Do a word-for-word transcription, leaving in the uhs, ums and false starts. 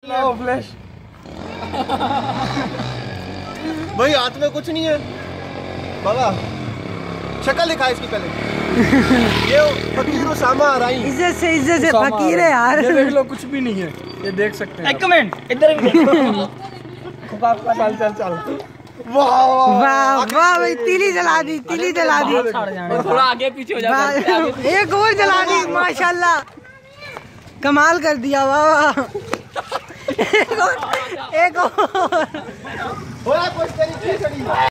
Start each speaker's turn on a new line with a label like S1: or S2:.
S1: Flash भाई हाथ में कुछ नहीं है बाबा, शक्ल दिखा इसकी पहले। ये फकीर उसामा आ रही
S2: इज्जत से इज्जत से फकीर है यार।
S1: ये देख लो कुछ भी नहीं है, ये देख सकते हैं।
S3: एक मिनट इधर भी
S1: चल चल चल
S2: वाह वाह वाह भाई, तीली जला दी, तीली जला दी,
S3: थोड़ा आगे पीछे हो जाए,
S2: एक और जला दी, माशाल्लाह कमाल कर दिया। वाह वाह, एक और एक और